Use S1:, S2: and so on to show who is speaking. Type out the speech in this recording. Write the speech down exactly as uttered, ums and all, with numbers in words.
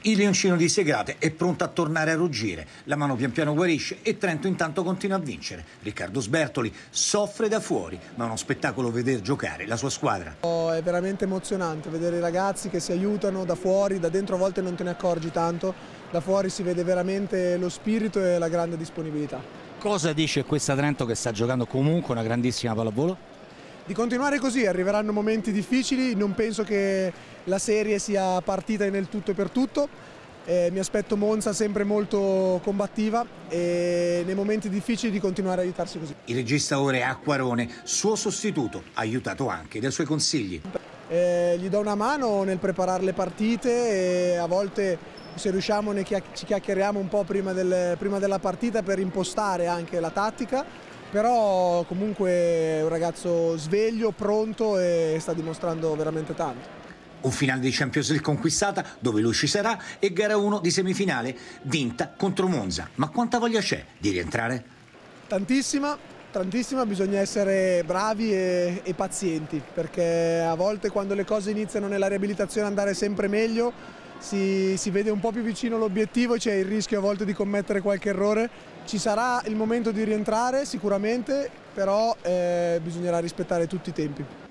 S1: Il leoncino di Segrate è pronto a tornare a ruggire, la mano pian piano guarisce e Trento intanto continua a vincere. Riccardo Sbertoli soffre da fuori, ma è uno spettacolo veder giocare la sua squadra.
S2: È veramente emozionante vedere i ragazzi che si aiutano da fuori, da dentro a volte non te ne accorgi tanto, da fuori si vede veramente lo spirito e la grande disponibilità.
S3: Cosa dice questa Trento che sta giocando comunque una grandissima pallavolo?
S2: Di continuare così, arriveranno momenti difficili, non penso che la serie sia partita nel tutto e per tutto, eh, mi aspetto Monza sempre molto combattiva e nei momenti difficili di continuare a aiutarsi così.
S1: Il regista ora è Acquarone, suo sostituto, aiutato anche dai suoi consigli.
S2: Eh, gli do una mano nel preparare le partite e a volte se riusciamo ne chiac- ci chiacchieriamo un po' prima, del, prima della partita per impostare anche la tattica. Però comunque è un ragazzo sveglio, pronto e sta dimostrando veramente tanto.
S1: Un finale di Champions League conquistata dove lui ci sarà e gara uno di semifinale vinta contro Monza. Ma quanta voglia c'è di rientrare?
S2: Tantissima, tantissima, bisogna essere bravi e, e pazienti perché a volte quando le cose iniziano nella riabilitazione andare sempre meglio si, si vede un po' più vicino l'obiettivo e c'è il rischio a volte di commettere qualche errore. Ci sarà il momento di rientrare sicuramente, però eh, bisognerà rispettare tutti i tempi.